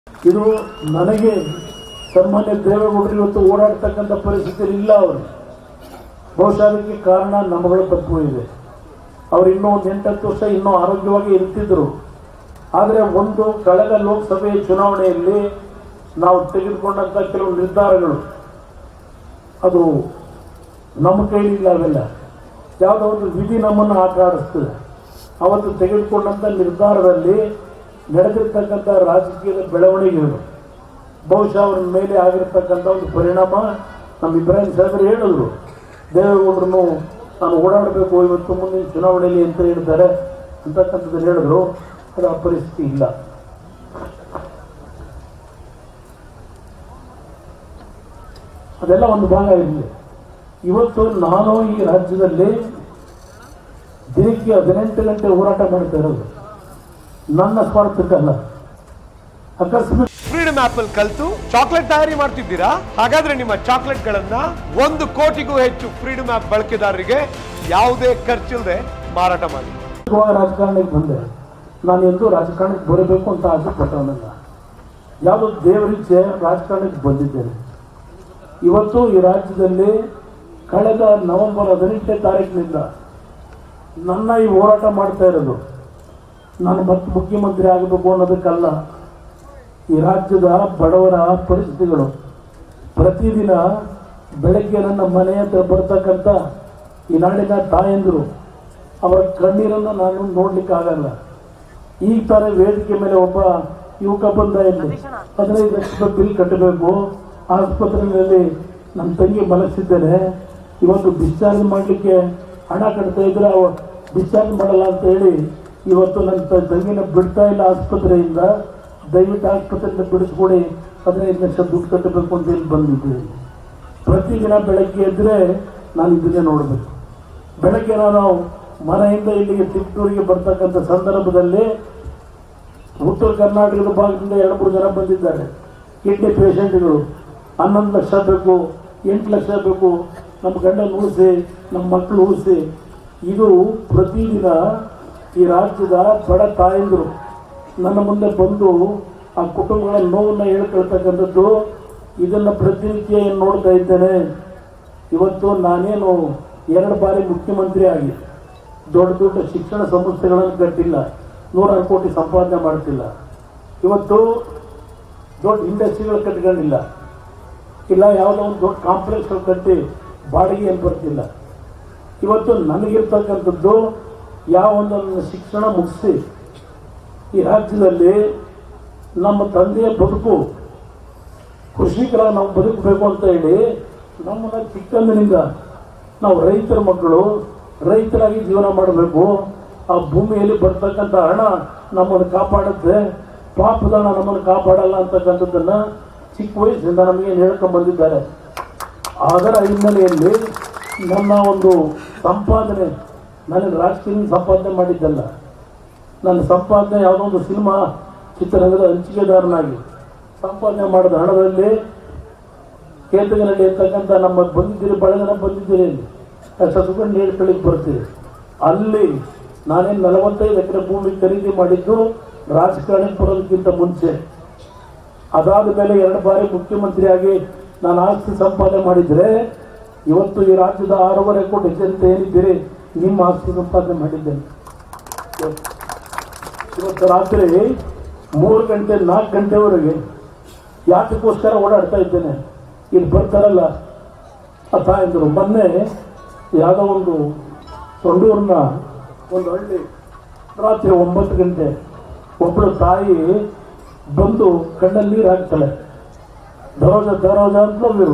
ಇದು ನನಗೆ ಸನ್ಮಾನ್ಯ ದೇವೇಗೌಡರು ಇವತ್ತು ಓಡಾಡ್ತಕ್ಕಂಥ ಪರಿಸ್ಥಿತಿ ಇಲ್ಲ. ಅವರು ಬಹುಶಃ ಅದಕ್ಕೆ ಕಾರಣ ನಮ್ಮಗಳ ತಪ್ಪು ಇದೆ. ಅವರು ಇನ್ನೂ ಒಂದು 8-10 ವರ್ಷ ಇನ್ನೂ ಆರೋಗ್ಯವಾಗಿ ಇರ್ತಿದ್ರು. ಆದರೆ ಒಂದು ಕಳೆದ ಲೋಕಸಭೆ ಚುನಾವಣೆಯಲ್ಲಿ ನಾವು ತೆಗೆದುಕೊಂಡಂಥ ಕೆಲವು ನಿರ್ಧಾರಗಳು ಅದು ನಮ್ಮ ಕೈಲಿಲ್ಲ. ಅವೆಲ್ಲ ಯಾವುದೋ ಒಂದು ವಿಧಿ ನಮ್ಮನ್ನು ಆಟ ಆಡಿಸ್ತದೆ. ಅವತ್ತು ತೆಗೆದುಕೊಂಡಂಥ ನಿರ್ಧಾರದಲ್ಲಿ ನಡೆದಿರ್ತಕ್ಕಂಥ ರಾಜಕೀಯದ ಬೆಳವಣಿಗೆಗಳು ಬಹುಶಃ ಅವರ ಮೇಲೆ ಆಗಿರ್ತಕ್ಕಂಥ ಒಂದು ಪರಿಣಾಮ ನಮ್ಮ ಇಬ್ರಾಹಿಂ ಸಾಹೇಬರು ಹೇಳಿದ್ರು. ದೇವೇಗೌಡರನ್ನು ನಾನು ಓಡಾಡಬೇಕು ಇವತ್ತು ಮುಂದಿನ ಚುನಾವಣೆಯಲ್ಲಿ ಅಂತ ಹೇಳ್ತಾರೆ ಅಂತಕ್ಕಂಥದ್ದು ಹೇಳಿದ್ರು. ಅದು ಆ ಪರಿಸ್ಥಿತಿ ಇಲ್ಲ. ಅದೆಲ್ಲ ಒಂದು ಭಾಗ ಇರಲಿ. ಇವತ್ತು ನಾನು ಈ ರಾಜ್ಯದಲ್ಲಿ ದಿನಕ್ಕೆ 18 ಗಂಟೆ ಹೋರಾಟ ಮಾಡ್ತಾ ಇರೋದು ನನ್ನ ಸ್ವಾರ್ಥಕ್ಕಲ್ಲ. ಅಕಸ್ಮಾತ್ ಫ್ರೀಡಮ್ ಆಪ್ ಅಲ್ಲಿ ಕಲಿತು ಚಾಕ್ಲೇಟ್ ತಯಾರಿ ಮಾಡ್ತಿದ್ದೀರಾ? ಹಾಗಾದ್ರೆ ನಿಮ್ಮ ಚಾಕ್ಲೇಟ್ ಗಳನ್ನ 1 ಕೋಟಿಗೂ ಹೆಚ್ಚು ಫ್ರೀಡಮ್ ಆಪ್ ಬಳಕೆದಾರರಿಗೆ ಯಾವುದೇ ಖರ್ಚಿಲ್ಲದೆ ಮಾರಾಟ ಮಾಡಿ. ರಾಜಕಾರಣಕ್ಕೆ ಬಂದೆ. ನಾನು ಎಂದು ರಾಜಕಾರಣಕ್ಕೆ ಬರಬೇಕು ಅಂತ ಆಸೆ ಪಟ್ಟವನಲ್ಲ. ಯಾವುದೋ ದೇವರಿಚ್ಛೆ ರಾಜಕಾರಣಕ್ಕೆ ಬಂದಿದ್ದೇನೆ. ಇವತ್ತು ಈ ರಾಜ್ಯದಲ್ಲಿ ಕಳೆದ ನವೆಂಬರ್ 18ನೇ ತಾರೀಕಿನಿಂದ ನನ್ನ ಈ ಹೋರಾಟ ಮಾಡ್ತಾ ಇರೋದು ನಾನು ಮತ್ತೆ ಮುಖ್ಯಮಂತ್ರಿ ಆಗಬೇಕು ಅನ್ನೋದಕ್ಕಲ್ಲ. ಈ ರಾಜ್ಯದ ಬಡವರ ಪರಿಸ್ಥಿತಿಗಳು ಪ್ರತಿದಿನ ಬೆಳಗ್ಗೆ ನನ್ನ ಮನೆ ಹತ್ರ ಬರ್ತಕ್ಕಂಥ ಈ ನಾಡಿನ ತಾಯಂದಿರು ಅವರ ಕಣ್ಣೀರನ್ನು ನಾನು ನೋಡ್ಲಿಕ್ಕಾಗಲ್ಲ. ಈಗ ತಾನೇ ವೇದಿಕೆ ಮೇಲೆ ಒಬ್ಬ ಯುವಕ ಬಂದ ಇಲ್ಲಿ 15 ಲಕ್ಷ ರೂಪಾಯಿ ಬಿಲ್ ಕಟ್ಟಬೇಕು, ಆಸ್ಪತ್ರೆಯಲ್ಲಿ ನನ್ನ ತಂಗಿ ಮಲಗಿಸಿದ್ದೇನೆ, ಇವತ್ತು ಡಿಸ್ಚಾರ್ಜ್ ಮಾಡಲಿಕ್ಕೆ ಹಣ ಕಟ್ತಾ ಇದ್ರೆ ಡಿಸ್ಚಾರ್ಜ್ ಮಾಡಲ್ಲ ಅಂತ ಹೇಳಿ ಇವತ್ತು ನನ್ನ ತಂಗಿನ ಬಿಡ್ತಾ ಇಲ್ಲ ಆಸ್ಪತ್ರೆಯಿಂದ. ದಯವಿಟ್ಟು ಆಸ್ಪತ್ರೆಯಿಂದ ಬಿಡಿಸ್ಕೊಡಿ, 15 ಲಕ್ಷ ದುಡ್ಡು ಕಟ್ಟಬೇಕು ಅಂತ ಹೇಳಿ ಬಂದಿದ್ದೇನೆ. ಪ್ರತಿದಿನ ಬೆಳಗ್ಗೆ ಎದ್ದರೆ ನಾನು ಇದನ್ನೇ ನೋಡಬೇಕು. ಬೆಳಗ್ಗೆ ನಾನು ಮನೆಯಿಂದ ಇಲ್ಲಿಗೆ ತಿಪ್ಟೂರಿಗೆ ಬರ್ತಕ್ಕಂಥ ಸಂದರ್ಭದಲ್ಲಿ ಉತ್ತರ ಕರ್ನಾಟಕದ ಭಾಗದಿಂದ 2-3 ಜನ ಬಂದಿದ್ದಾರೆ. ಕಿಡ್ನಿ ಪೇಷಂಟ್ಗಳು 11 ಲಕ್ಷ ಬೇಕು, 8 ಲಕ್ಷ ಬೇಕು, ನಮ್ಮ ಗಂಡನ ಉಳಿಸಿ, ನಮ್ಮ ಮಕ್ಕಳು ಉಳಿಸಿ. ಇದು ಪ್ರತಿದಿನ ಈ ರಾಜ್ಯದ ಬಡ ತಾಯಂದರು ನನ್ನ ಮುಂದೆ ಬಂದು ಆ ಕುಟುಂಬಗಳ ನೋವನ್ನು ಹೇಳ್ಕೊಳ್ತಕ್ಕಂಥದ್ದು ಇದನ್ನು ಪ್ರತಿನಿತ್ಯ ನೋಡ್ತಾ ಇದ್ದೇನೆ. ಇವತ್ತು ನಾನೇನು 2 ಬಾರಿ ಮುಖ್ಯಮಂತ್ರಿ ಆಗಿ ದೊಡ್ಡ ದೊಡ್ಡ ಶಿಕ್ಷಣ ಸಂಸ್ಥೆಗಳನ್ನು ಕಟ್ಟಿಲ್ಲ, 100 ಕೋಟಿ ಸಂಪಾದನೆ ಮಾಡ್ತಿಲ್ಲ. ಇವತ್ತು ದೊಡ್ಡ ಇಂಡಸ್ಟ್ರಿಗಳು ಕಟ್ಕೊಂಡಿಲ್ಲ, ಇಲ್ಲ ಯಾವುದೋ ಒಂದು ದೊಡ್ಡ ಕಾಂಪ್ಲೆಕ್ಸ್ ಕಟ್ಟಿ ಬಾಡಿಗೆ ಏನು ಬರ್ತಿಲ್ಲ. ಇವತ್ತು ನನಗಿರ್ತಕ್ಕಂಥದ್ದು ಯಾವ ಒಂದು ಶಿಕ್ಷಣ ಮುಗಿಸಿ ಈ ರಾಜ್ಯದಲ್ಲಿ ನಮ್ಮ ತಂದೆಯ ಬದುಕು ಕೃಷಿಕರ ನಾವು ಬದುಕಬೇಕು ಅಂತ ಹೇಳಿ ನಮ್ಮನ್ನ ಚಿಕ್ಕಂದಿನಿಂದ ನಾವು ರೈತರ ಮಕ್ಕಳು ರೈತರಾಗಿ ಜೀವನ ಮಾಡಬೇಕು. ಆ ಭೂಮಿಯಲ್ಲಿ ಬರ್ತಕ್ಕಂಥ ಹಣ ನಮ್ಮನ್ನು ಕಾಪಾಡುತ್ತೆ, ಪಾಪದ ಹಣ ನಮ್ಮನ್ನು ಕಾಪಾಡಲ್ಲ ಅಂತಕ್ಕಂಥದ್ದನ್ನು ಚಿಕ್ಕ ವಯಸ್ಸಿಂದ ನಮಗೆ ಹೇಳ್ಕೊಂಡು ಬಂದಿದ್ದಾರೆ. ಅದರ ಹಿನ್ನೆಲೆಯಲ್ಲಿ ನನ್ನ ಒಂದು ಸಂಪಾದನೆ, ನಾನು ರಾಜಕೀಯ ಸಂಪಾದನೆ ಮಾಡಿದ್ದಲ್ಲ. ನನ್ನ ಸಂಪಾದನೆ ಯಾವುದೋ ಒಂದು ಸಿನಿಮಾ ಚಿತ್ರರಂಗದ ಹಂಚಿಕೆದಾರನಾಗಿ ಸಂಪಾದನೆ ಮಾಡಿದ ಹಣದಲ್ಲಿ ಕೇಂದ್ರಗಳಲ್ಲಿ ಇರ್ತಕ್ಕಂಥ ನಮ್ಮ ಬಂದಿದ್ದೀರಿ, ಬಹಳ ಜನ ಬಂದಿದ್ದೀರಿ, ಕಷ್ಟ ಸುಖಂಡು ಹೇಳ್ಕೊಳ್ಳಿಕ್ಕೆ ಬರ್ತೀರಿ. ಅಲ್ಲಿ ನಾನೇನು 45 ಎಕರೆ ಭೂಮಿ ಖರೀದಿ ಮಾಡಿದ್ದು ರಾಜಕಾರಣಕ್ಕೆ ಬರೋದಕ್ಕಿಂತ ಮುಂಚೆ. ಅದಾದ ಮೇಲೆ 2 ಬಾರಿ ಮುಖ್ಯಮಂತ್ರಿಯಾಗಿ ನಾನು ಆಸ್ತಿ ಸಂಪಾದನೆ ಮಾಡಿದರೆ ಇವತ್ತು ಈ ರಾಜ್ಯದ 6.5 ಕೋಟಿ ಜನತೆ ಏನಿದ್ದೀರಿ ನಿಮ್ಮ ಆಸ್ತಿ ಸಂಪಾದನೆ ಮಾಡಿದ್ದೇನೆ. ಇವತ್ತು ರಾತ್ರಿ 3 ಗಂಟೆ 4 ಗಂಟೆವರೆಗೆ ಯಾತಕ್ಕೋಸ್ಕರ ಓಡಾಡ್ತಾ ಇದ್ದೇನೆ. ಇಲ್ಲಿ ಬರ್ತಾರಲ್ಲ ಆ ತಾಯಂದರು. ಮೊನ್ನೆ ಯಾವುದೋ ಒಂದು ಸೊಂಡೂರಿನ ಒಂದು ಹಳ್ಳಿ ರಾತ್ರಿ 9 ಗಂಟೆ ಒಬ್ಬಳು ತಾಯಿ ಬಂದು ಕಣ್ಣಲ್ಲಿ ನೀರು ಹಾಕ್ತಾಳೆ. ದರೋಜ ಅಂತ ಇರು,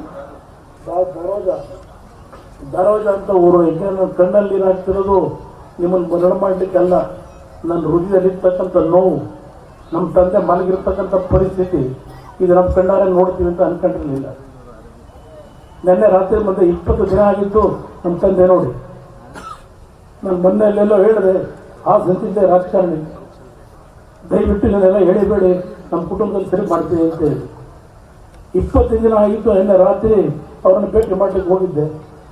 ದರೋಜ ಅಂತ ಊರು. ಯಾಕೆಂದ್ರೆ ನನ್ನ ಕಣ್ಣಲ್ಲಿ ನೀರು ಹಾಕ್ತಿರೋದು ನಿಮ್ಮನ್ನು ಮರಣ ಮಾಡಲಿಕ್ಕಲ್ಲ, ನನ್ನ ಹೃದಯದಲ್ಲಿರ್ತಕ್ಕಂಥ ನೋವು, ನಮ್ಮ ತಂದೆ ಮಲಗಿರ್ತಕ್ಕಂಥ ಪರಿಸ್ಥಿತಿ ಇದು ನಮ್ಮ ಕಣ್ಣಾರೆ ನೋಡ್ತೀವಿ ಅಂತ ಅನ್ಕೊಂಡಿರಲಿಲ್ಲ. ನಿನ್ನೆ ರಾತ್ರಿ ಬಂದ 20 ದಿನ ಆಗಿತ್ತು ನಮ್ಮ ತಂದೆ ನೋಡಿ. ನಾನು ಮೊನ್ನೆಲ್ಲೆಲ್ಲೋ ಹೇಳಿದೆ ಆ ಸಂತಿದ್ದೆ ರಾಜಕಾರಣಿ, ದಯವಿಟ್ಟು ಇದನ್ನೆಲ್ಲ ಹೇಳಿಬೇಡಿ, ನಮ್ಮ ಕುಟುಂಬದಲ್ಲಿ ಸರಿ ಮಾಡ್ತೀನಿ ಅಂತ ಹೇಳಿ. 20 ದಿನ ಆಗಿತ್ತು. ನಿನ್ನೆ ರಾತ್ರಿ ಅವರನ್ನು ಭೇಟಿ ಮಾಡಲಿಕ್ಕೆ ಹೋಗಿದ್ದೆ.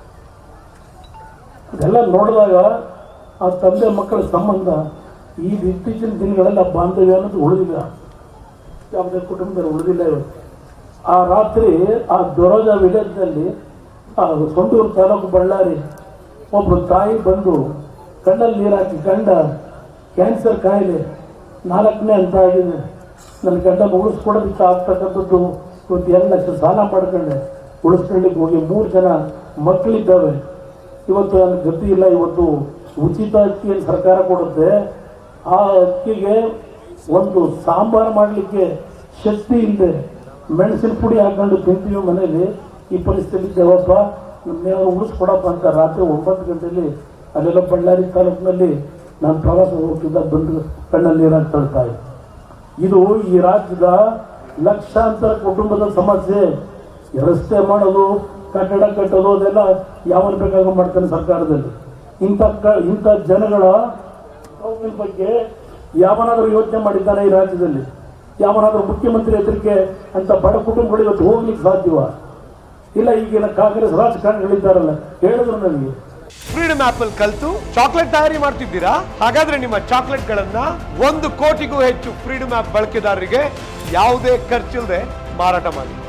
ಅದೆಲ್ಲ ನೋಡಿದಾಗ ಆ ತಂದೆ ಮಕ್ಕಳ ಸಂಬಂಧ ಈ ಇತ್ತೀಚಿನ ದಿನಗಳೆಲ್ಲ ಬಾಂಧವ್ಯ ಅನ್ನೋದು ಉಳಿದಿಲ್ಲ. ಯಾವುದೇ ಕುಟುಂಬದಲ್ಲಿ ಉಳಿದಿಲ್ಲ ಇವತ್ತು. ಆ ರಾತ್ರಿ ಆ ದೊರೋಜ ವಿಲೇಜ್ನಲ್ಲಿ ಸೊಂಡೂರು ತಾಲೂಕು ಬಳ್ಳಾರಿ ಒಬ್ಬರು ತಾಯಿ ಬಂದು ಕಣ್ಣಲ್ಲಿ ನೀರು ಹಾಕಿ ಗಂಡ ಕ್ಯಾನ್ಸರ್ ಕಾಯಿಲೆ 4ನೇ ಹಂತ ಆಗಿದೆ, ನನ್ನ ಗಂಡ ಉಳಿಸ್ಕೊಡೋದಕ್ಕೆ ಆಗ್ತಕ್ಕಂಥದ್ದು ಇವತ್ತು 2 ಲಕ್ಷ ಸಾಲ ಮಾಡ್ಕೊಂಡೆ ಉಳಿಸ್ಕೊಳ್ಳಿಕ್ಕೆ ಹೋಗಿ 3 ಜನ ಮಕ್ಕಳಿದ್ದಾವೆ. ಇವತ್ತು ನನ್ನ ಗತಿ ಇಲ್ಲ. ಇವತ್ತು ಉಚಿತ ಅಕ್ಕಿಯನ್ನು ಸರ್ಕಾರ ಕೊಡುತ್ತೆ. ಆ ಅಕ್ಕಿಗೆ ಒಂದು ಸಾಂಬಾರು ಮಾಡಲಿಕ್ಕೆ ಶಕ್ತಿ ಇಲ್ಲದೆ ಮೆಣಸಿನ ಪುಡಿ ಹಾಕೊಂಡು ತಿಂತೀವಿ ಮನೇಲಿ. ಈ ಪರಿಸ್ಥಿತಿ ದೇವಪ್ಪ ನಮ್ಮನ್ನ ಉಳಿಸ್ಕೊಡಪ್ಪ ಅಂತ ರಾತ್ರಿ 9 ಗಂಟೆಯಲ್ಲಿ ಅಲ್ಲೆಲ್ಲ ಬಳ್ಳಾರಿ ತಾಲೂಕಿನಲ್ಲಿ ನಾನು ಪ್ರವಾಸ ಹೋಗ್ತಿದ್ದ ಬಂದು ಕಣ್ಣಲ್ಲಿ ನೀರಾಗಿ ತಳ್ತಾ ಇದ್ದೆ. ಇದು ಈ ರಾಜ್ಯದ ಲಕ್ಷಾಂತರ ಕುಟುಂಬದ ಸಮಸ್ಯೆ. ರಸ್ತೆ ಮಾಡೋದು, ಕಟ್ಟಡ ಕಟ್ಟೋದು ಅದೆಲ್ಲ ಯಾವನ್ ಬೇಕಾಗ ಮಾಡ್ತಾನೆ ಸರ್ಕಾರದಲ್ಲಿ. ಇಂಥ ಜನಗಳ ಬಗ್ಗೆ ಯಾವನಾದ್ರೂ ಯೋಚನೆ ಮಾಡಿದ್ದಾನೆ ಈ ರಾಜ್ಯದಲ್ಲಿ? ಯಾವನಾದ್ರೂ ಮುಖ್ಯಮಂತ್ರಿ ಎದುರಿಗೆ ಅಂತ ಬಡ ಕುಟುಂಬಗಳು ಇವತ್ತು ಹೋಗ್ಲಿಕ್ಕೆ ಸಾಧ್ಯವ? ಇಲ್ಲ. ಈಗಿನ ಕಾಂಗ್ರೆಸ್ ರಾಜಕಾರಣಿಗಳಿದ್ದಾರಲ್ಲ, ಹೇಳಿದ್ರು ನನಗೆ ಫ್ರೀಡಮ್ ಆಪ್ ಅಲ್ಲಿ ಕಲಿತು ಚಾಕ್ಲೇಟ್ ತಯಾರಿ ಮಾಡ್ತಿದ್ದೀರಾ? ಹಾಗಾದ್ರೆ ನಿಮ್ಮ ಚಾಕ್ಲೇಟ್ಗಳನ್ನ 1 ಕೋಟಿಗೂ ಹೆಚ್ಚು ಫ್ರೀಡಮ್ ಆಪ್ ಬಳಕೆದಾರರಿಗೆ ಯಾವುದೇ ಖರ್ಚಿಲ್ಲದೆ ಮಾರಾಟ ಮಾಡಿ.